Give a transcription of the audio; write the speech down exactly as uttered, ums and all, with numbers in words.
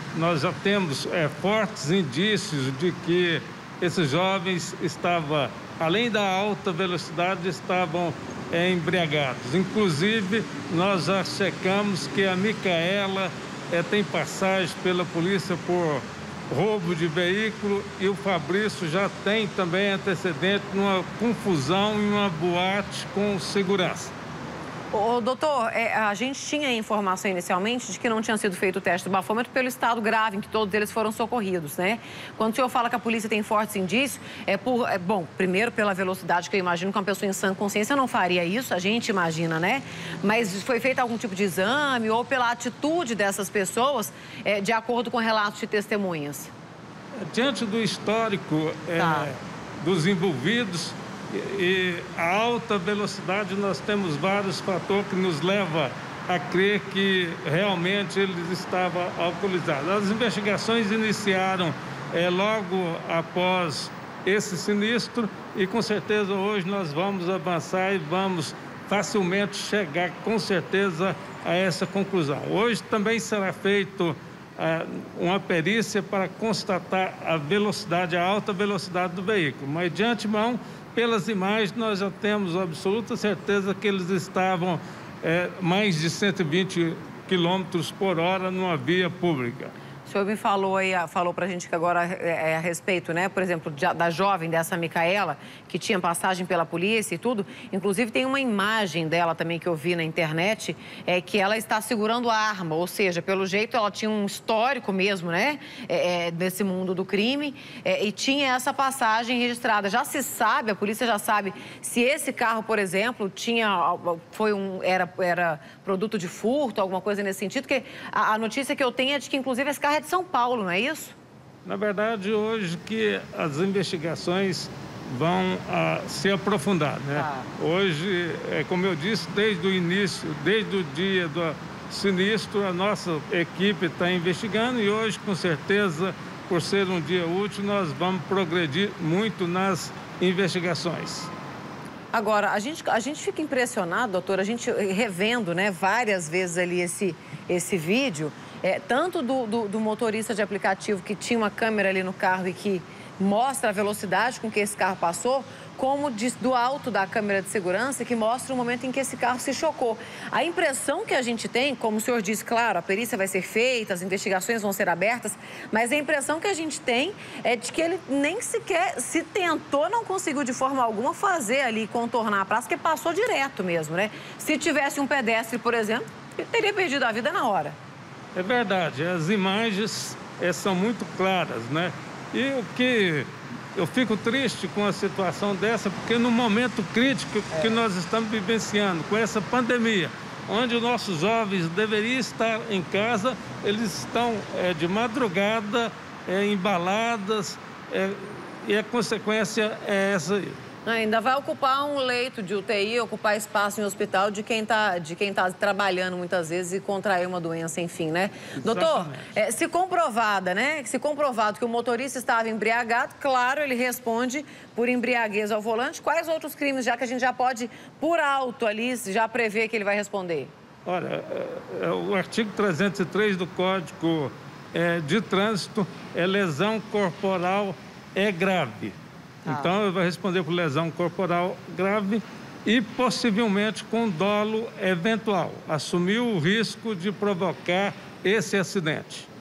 nós já temos é, fortes indícios de que esses jovens estavam, além da alta velocidade, estavam é, embriagados. Inclusive, nós já checamos que a Micaela é, tem passagem pela polícia por roubo de veículo e o Fabrício já tem também antecedente numa confusão em uma boate com segurança. Ô, doutor, é, a gente tinha informação inicialmente de que não tinha sido feito o teste do bafômetro pelo estado grave em que todos eles foram socorridos, né? Quando o senhor fala que a polícia tem fortes indícios, é por... É, bom, primeiro pela velocidade, que eu imagino que uma pessoa em sã consciência não faria isso, a gente imagina, né? Mas foi feito algum tipo de exame ou pela atitude dessas pessoas, é, de acordo com relatos de testemunhas? Diante do histórico é, tá. dos envolvidos, e a alta velocidade, nós temos vários fatores que nos levam a crer que realmente eles estavam alcoolizados. As investigações iniciaram é, logo após esse sinistro e com certeza hoje nós vamos avançar e vamos facilmente chegar com certeza a essa conclusão. Hoje também será feito é, uma perícia para constatar a velocidade, a alta velocidade do veículo, mas de antemão, pelas imagens, nós já temos absoluta certeza que eles estavam é, mais de cento e vinte quilômetros por hora numa via pública. O senhor me falou aí, falou pra gente que agora é, é a respeito, né, por exemplo, de, da jovem dessa Micaela, que tinha passagem pela polícia e tudo. Inclusive tem uma imagem dela também que eu vi na internet, é que ela está segurando a arma, ou seja, pelo jeito ela tinha um histórico mesmo, né, é, é, desse mundo do crime, é, e tinha essa passagem registrada. Já se sabe, a polícia já sabe, se esse carro, por exemplo, tinha, foi um, era, era produto de furto, alguma coisa nesse sentido, porque a, a notícia que eu tenho é de que, inclusive, esse carro é de São Paulo, não é isso? Na verdade, hoje que as investigações vão a, se aprofundar, né? Ah. Hoje, é, como eu disse, desde o início, desde o dia do sinistro, a nossa equipe está investigando e hoje, com certeza, por ser um dia útil, nós vamos progredir muito nas investigações. Agora, a gente, a gente fica impressionado, doutor, a gente revendo, né, várias vezes ali esse, esse vídeo, é, tanto do, do, do motorista de aplicativo que tinha uma câmera ali no carro e que mostra a velocidade com que esse carro passou, como de, do alto da câmera de segurança que mostra o momento em que esse carro se chocou. A impressão que a gente tem, como o senhor disse, claro, a perícia vai ser feita, as investigações vão ser abertas, mas a impressão que a gente tem é de que ele nem sequer se tentou, não conseguiu de forma alguma fazer ali, contornar a praça, que passou direto mesmo, né? Se tivesse um pedestre, por exemplo, ele teria perdido a vida na hora. É verdade, as imagens é, são muito claras, né? E o que eu fico triste com a situação dessa, porque no momento crítico é. que nós estamos vivenciando, com essa pandemia, onde os nossos jovens deveriam estar em casa, eles estão é, de madrugada, é, embaladas, é, e a consequência é essa aí. Ainda vai ocupar um leito de U T I, ocupar espaço em hospital de quem está de quem tá trabalhando muitas vezes e contrair uma doença, enfim, né? Exatamente. Doutor, é, se comprovada, né? Se comprovado que o motorista estava embriagado, claro, ele responde por embriaguez ao volante. Quais outros crimes, já que a gente já pode, por alto ali, já prever que ele vai responder? Olha, é, é, o artigo trezentos e três do Código é, de Trânsito é lesão corporal é grave. Ah. Então, eu vou responder por lesão corporal grave e possivelmente com dolo eventual. Assumiu o risco de provocar esse acidente.